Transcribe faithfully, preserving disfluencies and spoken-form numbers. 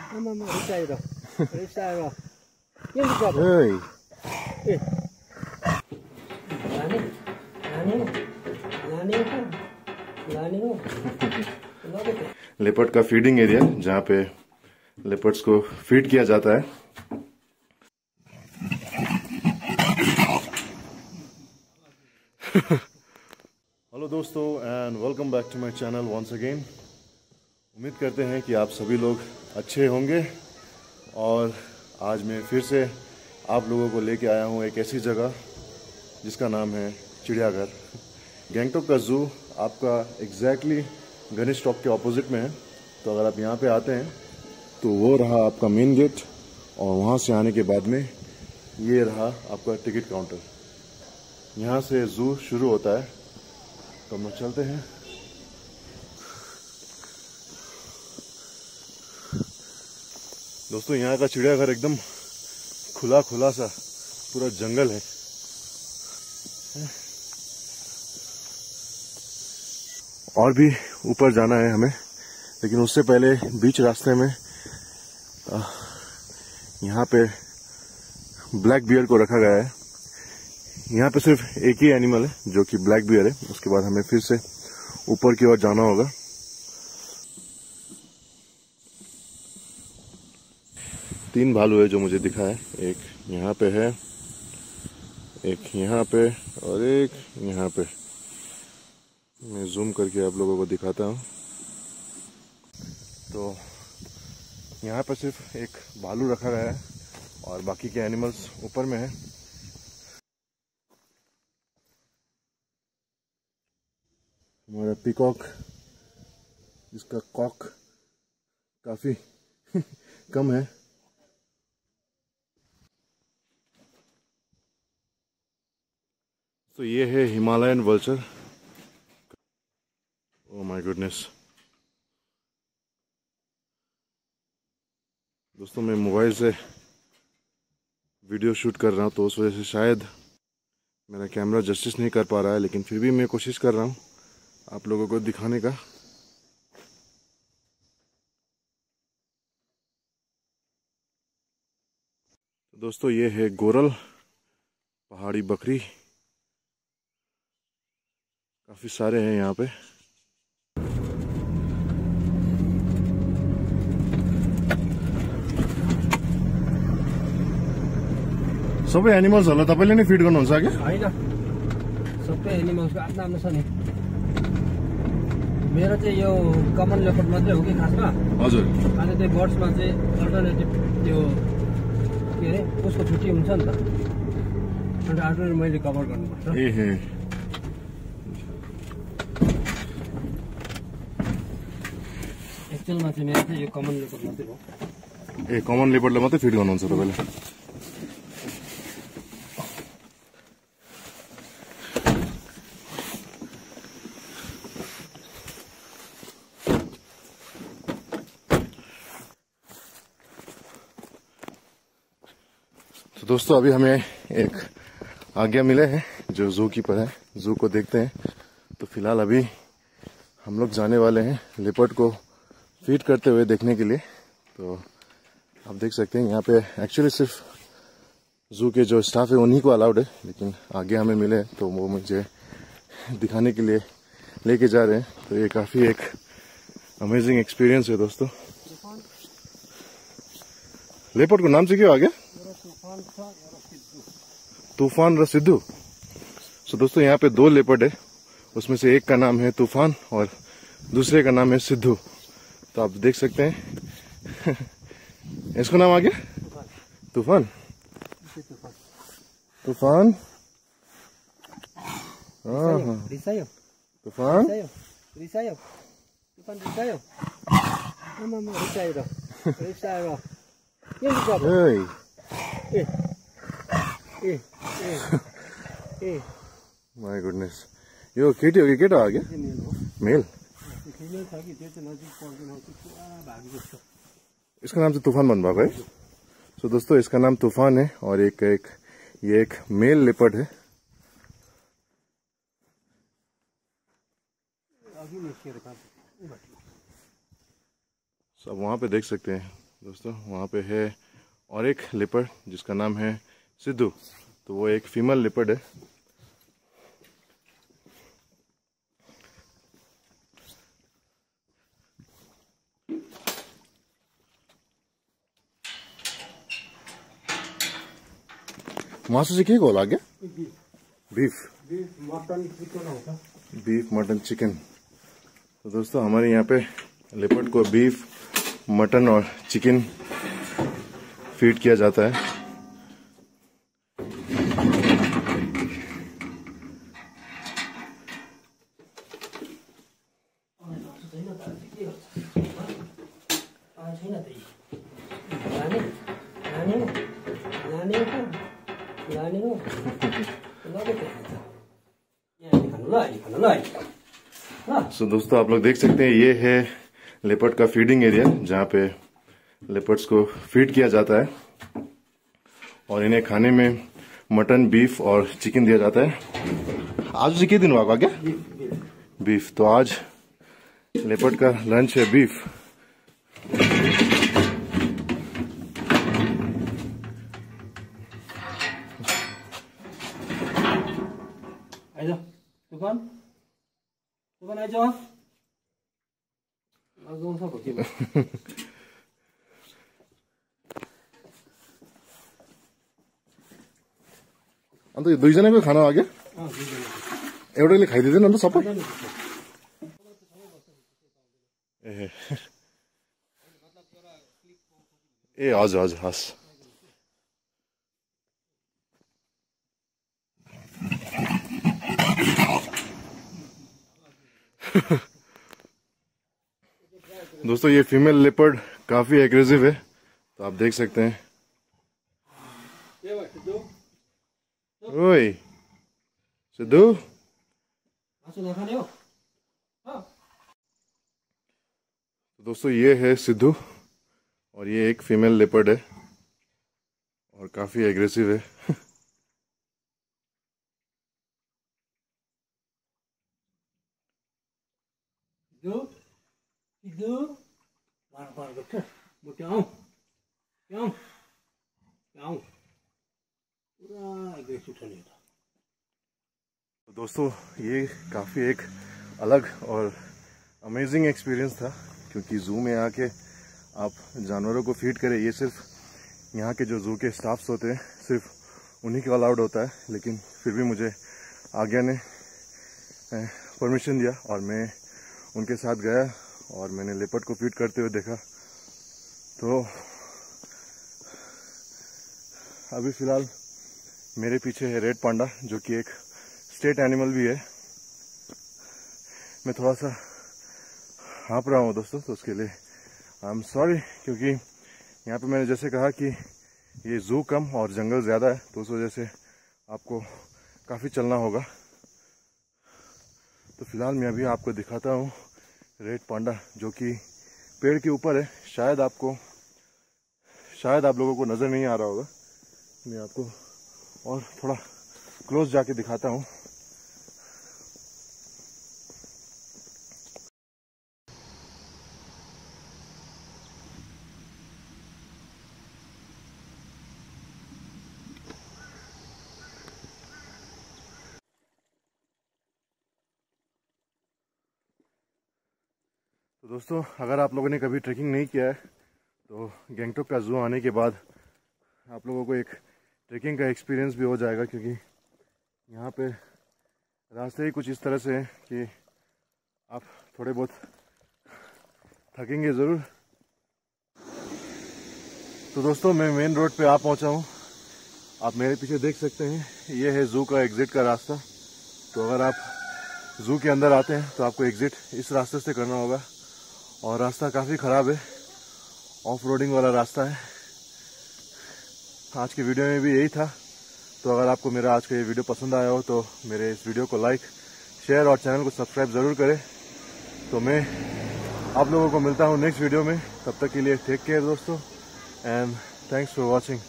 Mama, Risairo. Risairo. Yan di ka ba? Hey. Eh. Lani. Lani mo. Lani mo. Lani mo. Leopard का feeding area जहाँ पे leopards को feed किया जाता है। हेलो दोस्तों and welcome back to my channel once again. उम्मीद करते हैं कि आप सभी लोग अच्छे होंगे और आज मैं फिर से आप लोगों को लेके आया हूँ एक ऐसी जगह जिसका नाम है चिड़ियाघर। गैंगटॉक का जू आपका एग्जैक्टली गणेश टॉक के ऑपोजिट में है। तो अगर आप यहाँ पे आते हैं तो वो रहा आपका मेन गेट और वहाँ से आने के बाद में ये रहा आपका टिकट काउंटर। यहाँ से जू शुरू होता है तो हम लोग चलते हैं। दोस्तों यहाँ का चिड़ियाघर एकदम खुला खुला सा पूरा जंगल है। और भी ऊपर जाना है हमें, लेकिन उससे पहले बीच रास्ते में यहाँ पे ब्लैक बियर को रखा गया है। यहाँ पे सिर्फ एक ही एनिमल है जो कि ब्लैक बियर है। उसके बाद हमें फिर से ऊपर की ओर जाना होगा। तीन भालू है जो मुझे दिखा है, एक यहाँ पे है, एक यहाँ पे और एक यहाँ पे। मैं जूम करके आप लोगों को दिखाता हूँ। तो यहाँ पर सिर्फ एक भालू रखा गया है और बाकी के एनिमल्स ऊपर में है। हमारा पीकॉक, जिसका कॉक काफी कम है। तो ये है Himalayan vulture. Oh my goodness. दोस्तों मैं मोबाइल से वीडियो शूट कर रहा हूँ तो उस वजह से शायद मेरा कैमरा जस्टिस नहीं कर पा रहा है, लेकिन फिर भी मैं कोशिश कर रहा हूँ आप लोगों को दिखाने का। तो दोस्तों ये है गोरल, पहाड़ी बकरी। काफी सारे हैं यहाँ पे। सबै एनिमल्स होला तपाईले नै फिड गर्नुहुन्छ के? हैन, सबै एनिमल्सको आफ्नो आफ्नो छ नि। मेरो चाहिँ यो कमन लेपर्ड मात्रै हो कि खासमा। हजुर। अनि त्यो बर्ड्समा चाहिँ अल्टरनेटिभ त्यो के अरे उसको छुट्टी हुन्छ नि त, अन्त अल्टरनेटिभ मैले कभर गर्नुपर्छ। ए हे। एक्चुअलमा चाहिँ मेरो चाहिँ यो कमन लेपर्ड मात्रै हो। ए कमन लेपर्डले मात्रै फिड गर्नुहुन्छ तपाईले? तो दोस्तों अभी हमें एक आज्ञा मिले हैं जो जू कीपर है। जू को देखते हैं। तो फिलहाल अभी हम लोग जाने वाले हैं लेपर्ड को फीड करते हुए देखने के लिए। तो आप देख सकते हैं यहाँ पे एक्चुअली सिर्फ जू के जो स्टाफ है उन्हीं को अलाउड है, लेकिन आगे हमें मिले तो वो मुझे दिखाने के लिए लेके जा रहे हैं। तो ये काफी एक अमेजिंग एक्सपीरियंस है दोस्तों। लेपर्ड को नाम से क्यों आ गया? तूफान र सिद्धू। सो दोस्तों यहाँ पे दो लेपर्ड है, उसमें से एक का नाम है तूफान और दूसरे का नाम है सिद्धू। तो आप देख सकते हैं इसको नाम आ गया तूफान। तूफान हाँ हाँ रिसायो तूफान रिसायो तूफान रिसायो मम्मा रिसायो रिसायो yan di ka ba? Hey. Eh ए ए ए माय गुडनेस। यो केटी हो कि केटा हो क्या? मेल। इसका नाम तो तूफान बन भाग है। सो दोस्तों इसका नाम तूफान है और एक एक ये एक मेल लेपर्ड है। सब वहां पे देख सकते हैं दोस्तों वहाँ पे है और एक लेपर्ड जिसका नाम है सिद्धू, तो वो एक फीमेल लेपर्ड है। वहाँ से सीखिए कॉल आ गया बीफ बीफ मटन चिकन होता बीफ मटन चिकन। तो दोस्तों हमारे यहाँ पे लेपर्ड को बीफ मटन और चिकन फीड किया जाता है। सो so, दोस्तों आप लोग देख सकते हैं ये है लेपर्ड का फीडिंग एरिया जहाँ पे लेपर्ड्स को फीड किया जाता है और इन्हें खाने में मटन बीफ और चिकन दिया जाता है। आज जी के दिन हुआ क्या बीफ, तो आज लेपर्ड का लंच है बीफ। दुकान दुकान आ जाओ अन्त दुईजनाको खाना आ गयो एउटैले खाइदिँदैन अन्त सबै ए ए हजुर हजुर हस्। दोस्तों ये फीमेल लेपर्ड काफी एग्रेसिव है, तो आप देख सकते हैं। ओए सिद्धू, दोस्तों ये है सिद्धू और ये एक फीमेल लेपर्ड है और काफी एग्रेसिव है। Sidu, Sidu, mana mana dokter, mau tiang, tiang, tiang, पूरा एग्रेसिव था नहीं था। तो दोस्तों ये काफ़ी एक अलग और अमेजिंग एक्सपीरियंस था, क्योंकि जू में आके आप जानवरों को फीड करें, ये सिर्फ यहाँ के जो जू के स्टाफ्स होते हैं सिर्फ उन्हीं को अलाउड होता है, लेकिन फिर भी मुझे आज्ञा ने परमिशन दिया और मैं उनके साथ गया और मैंने लेपर्ड को फीड करते हुए देखा। तो अभी फ़िलहाल मेरे पीछे है रेड पांडा, जो कि एक स्टेट एनिमल भी है। मैं थोड़ा सा हाँप रहा हूँ दोस्तों, तो उसके लिए आई एम सॉरी, क्योंकि यहाँ पे मैंने जैसे कहा कि ये जू कम और जंगल ज़्यादा है, तो उस वजह से आपको काफ़ी चलना होगा। तो फिलहाल मैं अभी आपको दिखाता हूँ रेड पांडा, जो कि पेड़ के ऊपर है। शायद आपको शायद आप लोगों को नज़र नहीं आ रहा होगा, मैं आपको और थोड़ा क्लोज जाके दिखाता हूँ। तो दोस्तों अगर आप लोगों ने कभी ट्रैकिंग नहीं किया है तो गैंगटॉक का जू आने के बाद आप लोगों को एक ट्रैकिंग का एक्सपीरियंस भी हो जाएगा, क्योंकि यहाँ पे रास्ते ही कुछ इस तरह से हैं कि आप थोड़े बहुत थकेंगे ज़रूर। तो दोस्तों मैं मेन रोड पे आ पहुँचा हूँ, आप मेरे पीछे देख सकते हैं, ये है जू का एग्ज़िट का रास्ता। तो अगर आप जू के अंदर आते हैं तो आपको एग्ज़िट इस रास्ते से करना होगा, और रास्ता काफ़ी ख़राब है, ऑफ रोडिंग वाला रास्ता है। आज की वीडियो में भी यही था। तो अगर आपको मेरा आज का ये वीडियो पसंद आया हो तो मेरे इस वीडियो को लाइक, शेयर और चैनल को सब्सक्राइब ज़रूर करें। तो मैं आप लोगों को मिलता हूँ नेक्स्ट वीडियो में, तब तक के लिए टेक केयर दोस्तों, एंड थैंक्स फॉर वॉचिंग।